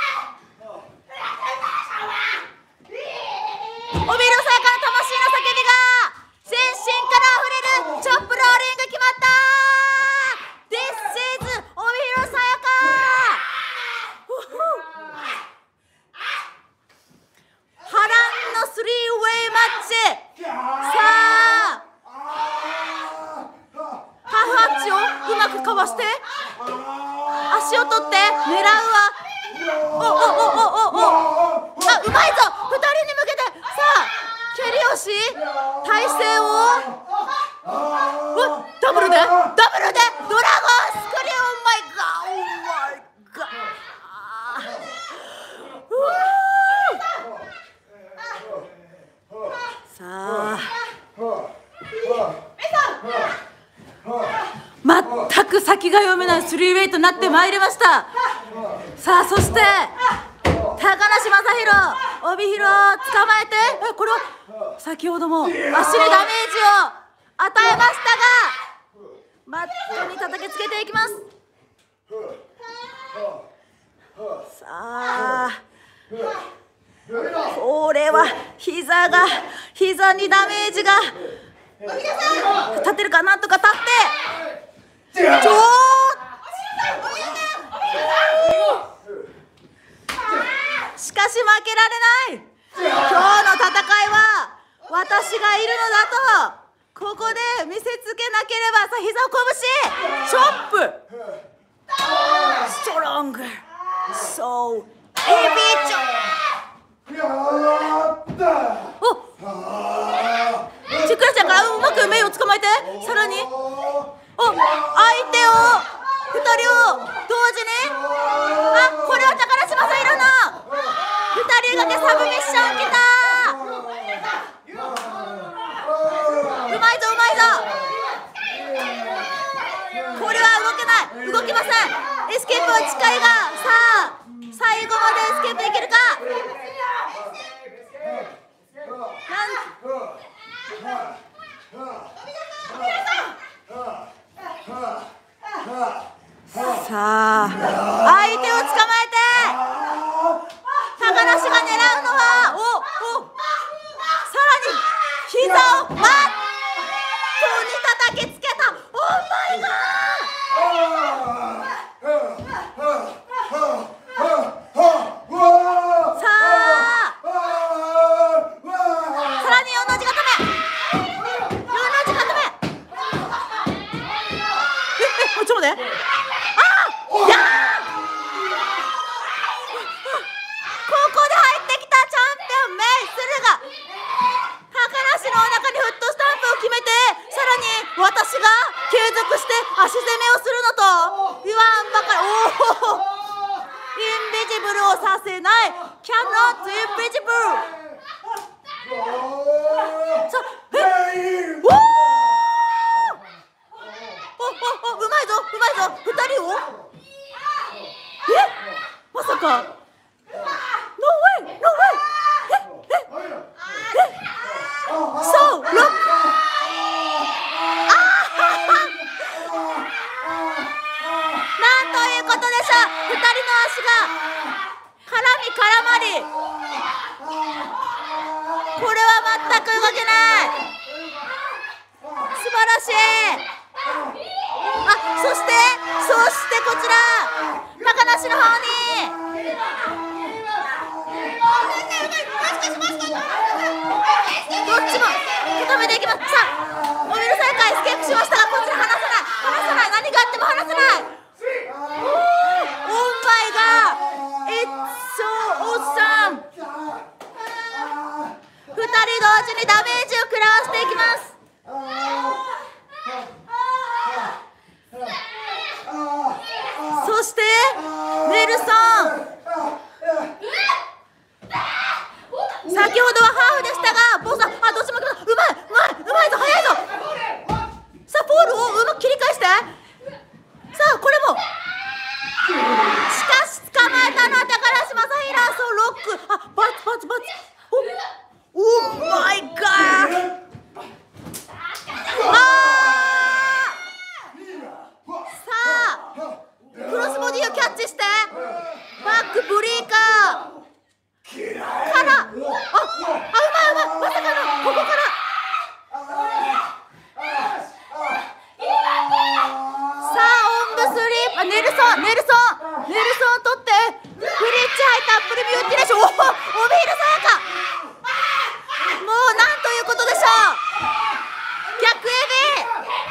G: 帯広さやかの魂の叫びが全身からあふれるチョップローリング決まった。 This is 帯広さやか。波乱のスリーウェイマッチ。さあハーフアッチをうまくかわして足を取って狙うはおおおおおお、あうまいぞ。ふたりに向けてさあ蹴りをし体勢をうダブルでダブルでドラゴンスクリュー。オーマイガーオーマイガー。さあ全く先が読めないスリーウェイとなってまいりました。さあそして高梨正宏帯広を捕まえて、えこれは先ほども足にダメージを与えましたがマットに叩きつけていきます。さあこれは膝が膝にダメージが立てるか、なんとか立ってちょー負けられない。今日の戦いは私がいるのだとここで見せつけなければ。さあ膝を拳チョップストロングそうエビチョおちくらちゃんからうまく目を捕まえて、さらにお相手をふたりを同時に、あこれは高梨正宏のふたり掛けサブミッションきた。うまいぞうまいぞ。これは動けない、動きません。エスケープは近いが、さあ最後までエスケープできるか。さあ相手を捕まえて、高梨が狙うのはおおさらに膝をマットに叩きつけた。オーマイガー。さあさらによんの字固め、よんの字固め。ええちょっと待って、あやここで入ってきたチャンピオンメイスルが高梨のお腹にフットスタンプを決めて、さらに私が継続して足攻めをするのと言わんばかり。おおインビジブルをさせない cannot invisible。 さえおおおおうまいぞうまいぞ。ふたりをえまさかノーウェイノーウェイえええそうロックなんということでしょう。ふたりの足が絡み絡まり、これは全く動けない。素晴らしい。あそしてそしてこちら高梨の方にどっちも固めていきます。さあモビルサイカーエスケープしましたが、こちら離さない離さない、何があっても離さない。オーマイガー It's so awesome。 ふたり同時にダメージを食らわせていきます。そしてネルソン、先ほどはハーフでしたがボスさん、あどっちもうまいうまいうまいぞ、速いぞ。さあポールをうまく切り返して、さあこれもしかし捕まえたのは高梨正宏。そうロック、あバツバツバツ、おオーマイガー。あさあクロスボディをキャッチしてバックブリーカーからああうまいうまい、まさかのここからさあオンブスリーパーネルソンネルソンネルソンを取ってフリッチハイタップルビューティレーション、おおオビールさやか、もうなんということでしょう。逆エビ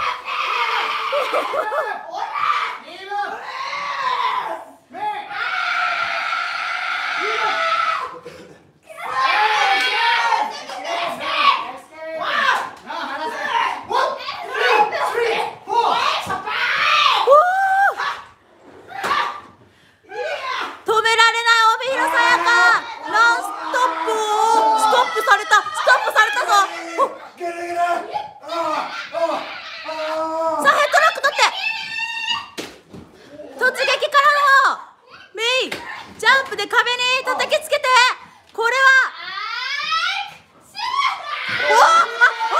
G: 止められないオビールさやか、ノンストップをストップされたストップされたぞ。さあヘッドロック取って突撃からのメイジャンプで壁に叩きつけて、これはおおあお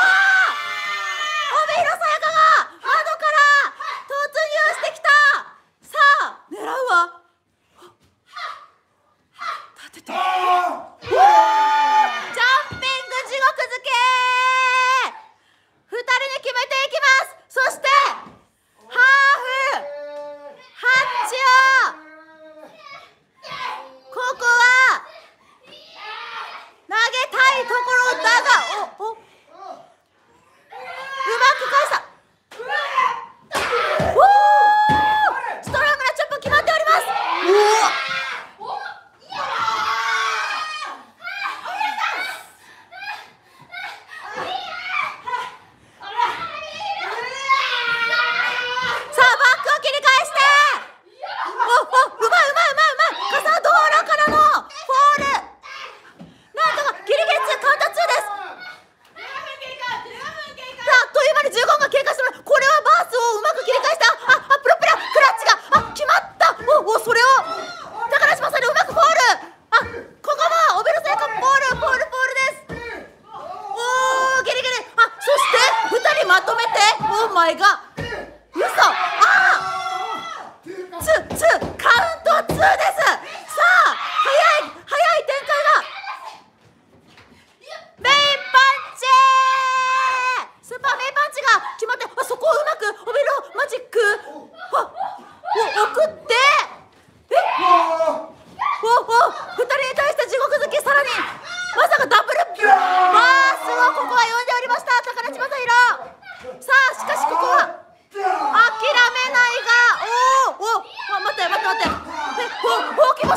G: オビールさやかが窓から突入してきた。さあ狙うわ、立てておージャンピング地獄漬け、ふたりに決めていきます。そしてハーフハッチをここは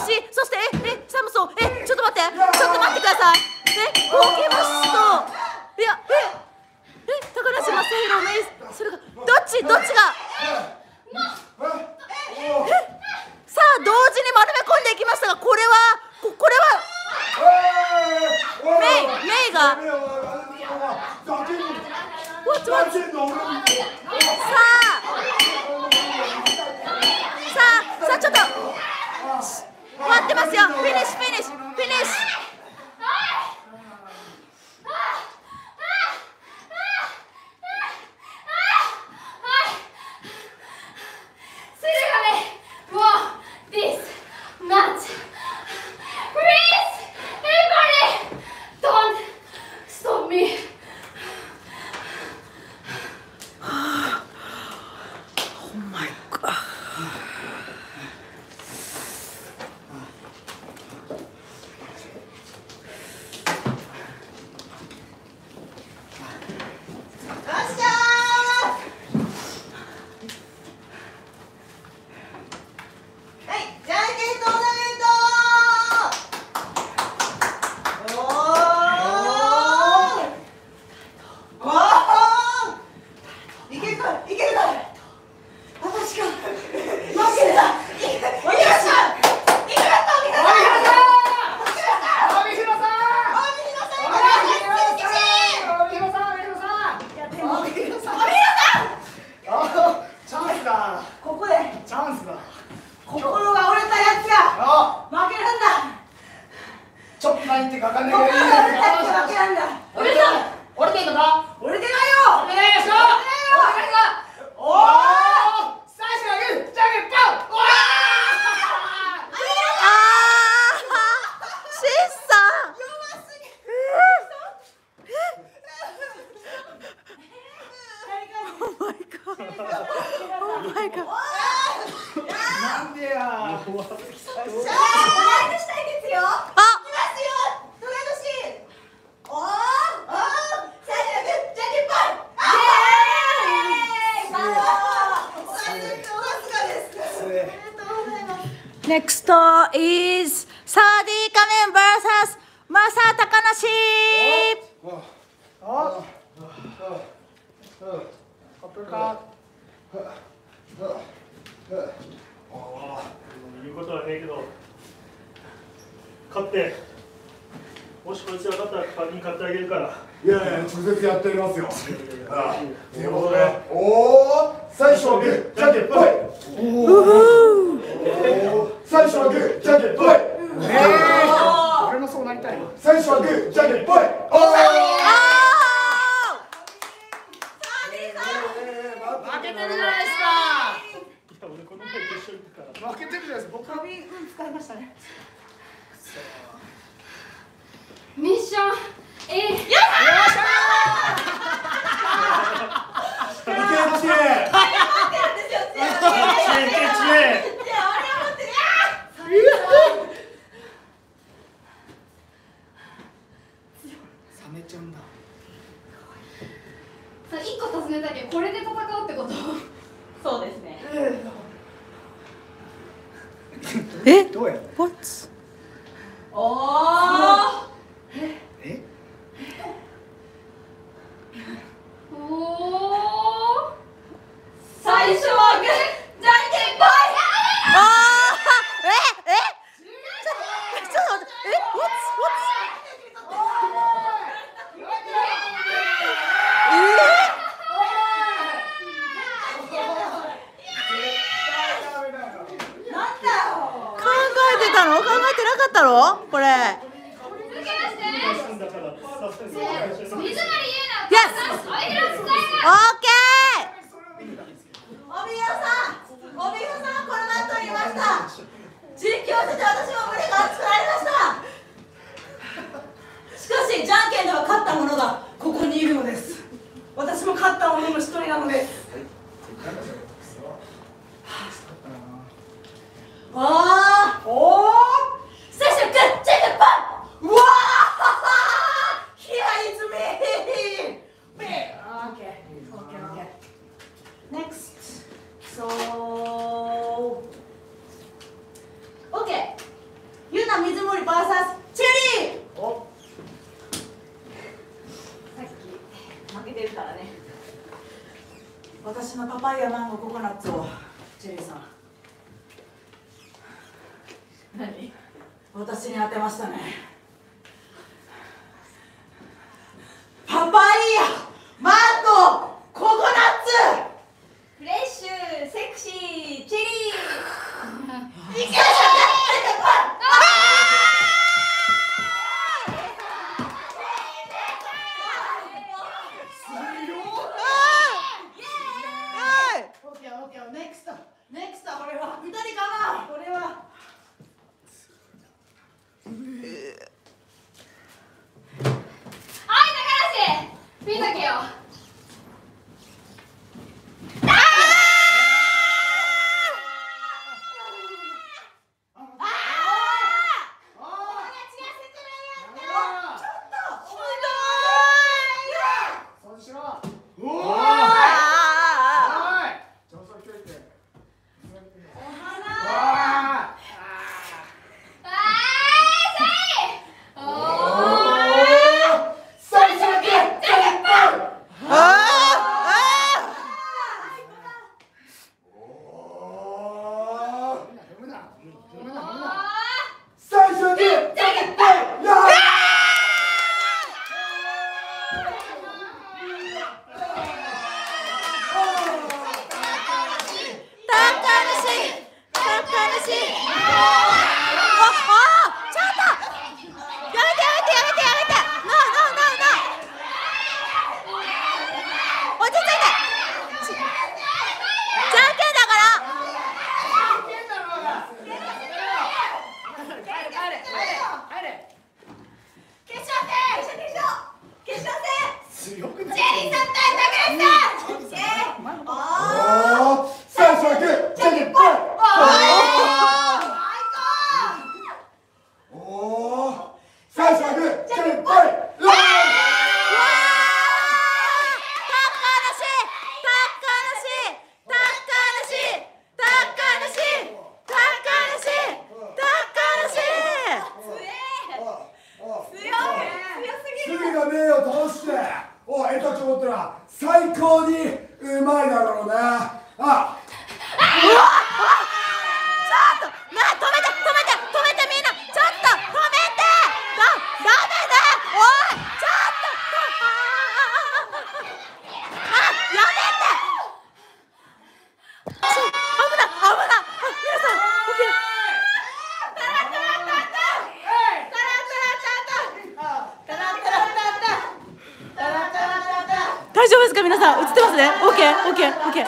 G: し、そしてええサムソン、えちょっと待って、ちょっと待ってください。え大きい虫といやええ高梨正宏メイそれがどっちどっちがえさあ同時に丸め込んでいきましたが、これはここれはメイメイがWhat what さあさあさあちょっと待ってますよ。フィニッシュフィニッシュフィニッシュNext is サーディ仮面 ブイエス マサ高梨。
C: 言うことはねえけど、勝ってもしこいつが勝ったら代わりに買ってあげるから。
I: いやいや、直接やってやりますよ。ということで、おお、最初はグー、じゃんけんぽい。最初はグー、じゃんけんぽい。
F: 俺もそうなりたい。
I: 最初はグー、じゃんけんぽい。おお。
F: 負けてるじゃないですか。
C: 俺この前決勝行くから。
F: 負けてるじゃないですか。僕は
B: 紙うん使いましたね。
A: ミッション A。 よっしゃ
I: いけいけ。
F: 冷めちゃうんだ。
A: さあ一個尋ねたけど、これで戦うってこと？
H: そうですね。
G: え
F: どうやる？
G: What？
H: おお。
F: え？
A: おお。
H: 最初はグー、じゃんけんぽい。
G: ああええちょちょっと待ってえ What's What's 考えてたの？考えてなかったの？これ。
A: 続きまして、水森優奈、
G: Yes。
A: おいひろつさんが。
G: オッケ
D: おみよさん、おみよさん、これなんと言いました。実況してて私も胸が熱くなりました。しかしじゃんけんでは勝った者がここにいるのです。私も勝った者の一人なのです。わあ、おお、最初グッチェグッパン。うわあ、Here is me。Okay, okay, okay. Next. So, okay.
G: な水森 ブイエス チェリー。
C: お
D: さっき負けてるからね。
B: 私のパパイヤマンゴーココナッツをチェリーさん
D: 何？
B: 私に当てましたね。パパイヤマンゴーココナッツ。
D: フレッシュセクシーチェリー。
B: いける。ネクストネクストこれはふたりかな。これは
A: はい高梨見とけよ。
C: そうしろ。おお。
G: 大丈夫ですか皆さん、映ってますね。オッケーオッケーオッケー。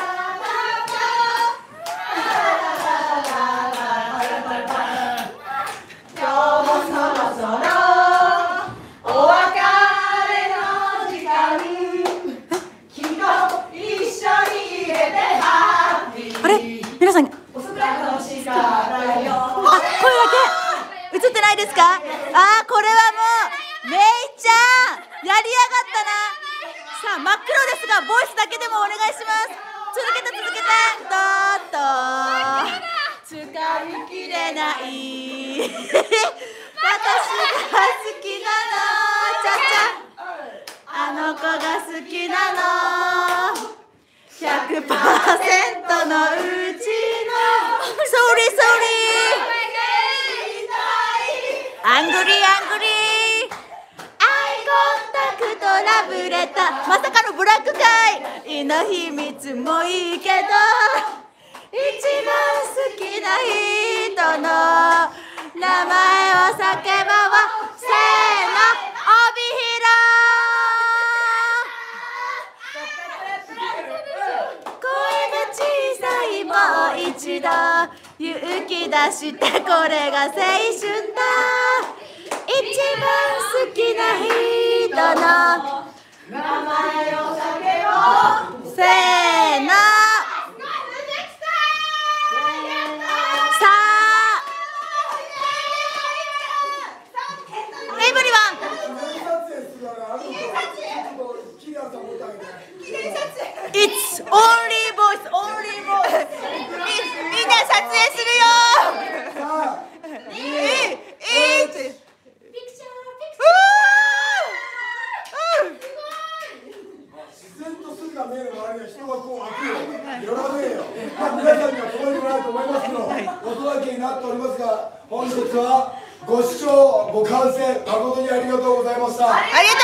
G: あれ皆さん、あ、声だけ映ってないですか。あー、これはもうめいちゃんやりやがったな。さあ真っ黒ですがボイスだけでもお願いします。続けて続けてどーっと掴みきれない私が好きなのちゃちゃあの子が好きなの ひゃくパーセント のうちの Sorry sorry アングリーアングリーアイコンタクトラブレター、まさかのブラックかい。胃の秘密もいいけど一番好きな人の名前を叫ばわせーの、帯広声が小さい、もう一度勇気出してこれが青春だ。一番好きな人の名前を叫ぼうせーの。さあエブリワン It's only voice only voice みんな撮影するよ。いいいい
I: 本日はご視聴ご観戦誠にありがとうございました。
G: ありがとうございま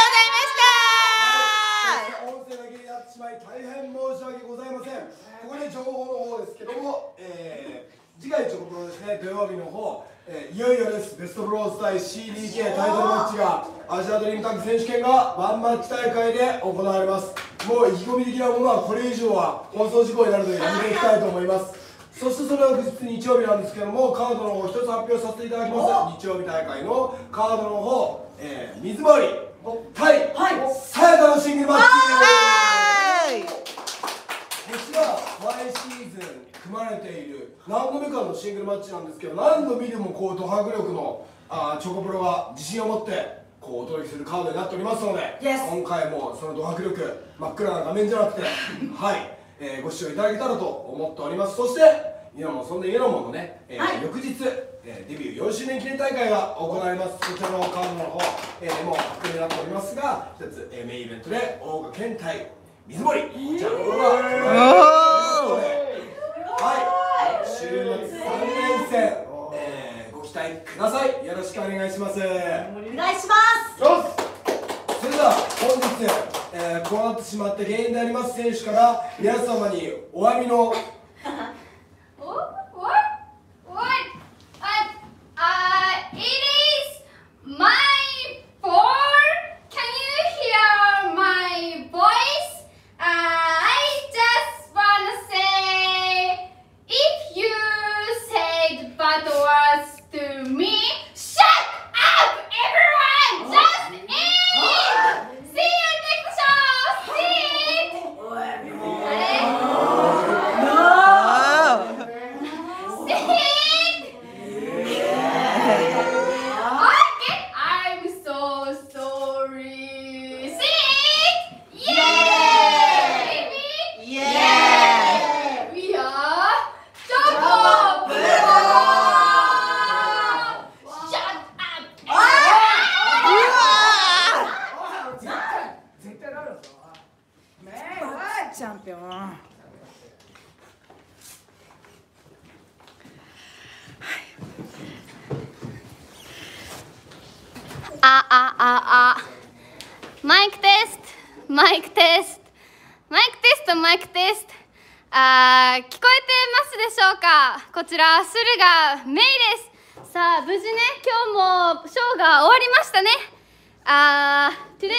G: した。
I: 音声だけになってしまい大変申し訳ございません。ここで情報の方ですけども、えー、次回チョコプロですね、土曜日の方、えー、いよいよです。ベストブローズ対 シーディーケー タイトルマッチがアジアドリームタッグ選手権がワンマッチ大会で行われます。もう意気込み的なものはこれ以上は放送事故になるのでやめていきたいと思います。そしてその翌日日曜日なんですけども、カードの方一つ発表させていただきます。日曜日大会のカードの方、えー、水回り対さやかのシングルマッチ。こちら毎シーズン組まれている何度目かのシングルマッチなんですけど、何度見てもこうド迫力のあチョコプロが自信を持ってこうお届けするカードになっておりますので、今回もそのド迫力真っ暗な画面じゃなくてはい、えー、ご視聴いただけたらと思っております。そしてイノモンそんでイノモンのね、えーはい、翌日、えー、デビューよんしゅうねん記念大会が行われます。こちらのカードの方、えー、もう発表になっておりますが、一つ、えー、メインイベントで大岡健対水森、こちらの方がはい、週末さん連戦、えー、ご期待ください。よろしくお願いします。お
D: 願いします。
I: それでは本日、えー、こうなってしまった原因であります選手から皆様にお詫びの
B: チャンピオン。
A: ああああマイクテストマイクテストマイクテストマイクテストあー聞こえてますでしょうか。こちら駿河メイです。さあ無事ね今日もショーが終わりましたね。あー today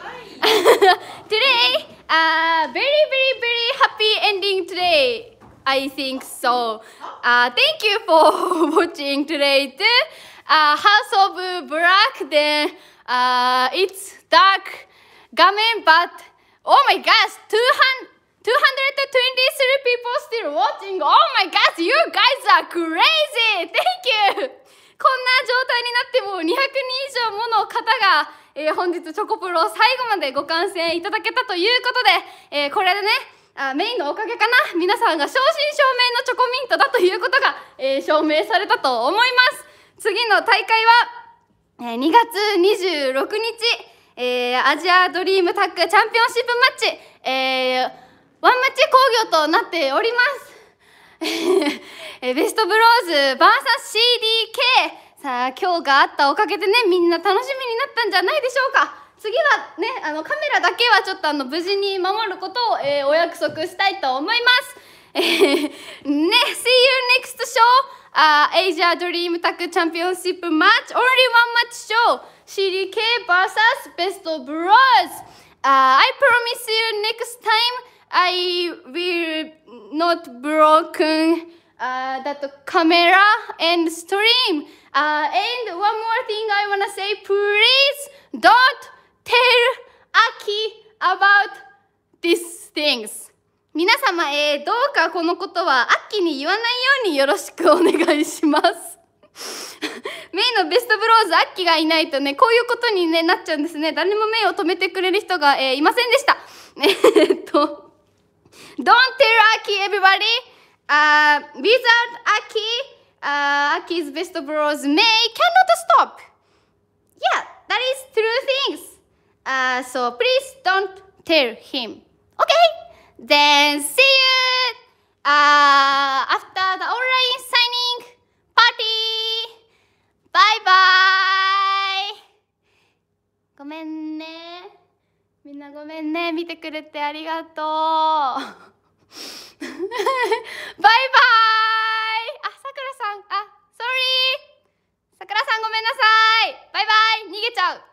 A: today uh very very very happy ending today I think so. Uh, thank you for watching today too. Uh, House of Black, then uh, it's dark gamen, but oh my gosh, two hundred twenty-three people still watching. Oh my gosh, you guys are crazy. Thank you. こんな状態になってもにひゃくにん以上もの方が、えー、本日チョコプロ最後までご観戦いただけたということで、えー、これでねあメインのおかげかな、皆さんが正真正銘のチョコミントだということが、えー、証明されたと思います。次の大会は、えー、にがつにじゅうろくにち、えー、アジアドリームタッグチャンピオンシップマッチ、えー、ワンマッチ興行となっております。ベストブローズ ブイエス シーディーケー さあ今日があったおかげでねみんな楽しみになったんじゃないでしょうか。次はねあのカメラだけはちょっとあの無事に守ることを、えー、お約束したいと思います。えー、ね See you next show Uh, Asia Dream Tag Championship match, only one match show, シーディーケー versus Best of Bros. Uh, I promise you next time I will not broken uh, that camera and stream. Uh, and one more thing I wanna say, please don't tell Aki about these things.皆様、えー、どうかこのことはアッキーに言わないようによろしくお願いします。メイのベストブローズアッキーがいないとねこういうことに、ね、なっちゃうんですね。誰もメイを止めてくれる人が、えー、いませんでした。えっと Don't tell Aki everybody、uh, without Aki、uh, Aki's best bros May cannot stop. Yeah, that is true things.、Uh, so please don't tell him. Okay?Then see you uh, after the online signing party. 見てくれてありがとうバイバイ。あ、さくらさん、あ、ソーリー、さくらさんごめんなさい。バイバイ。逃げちゃう。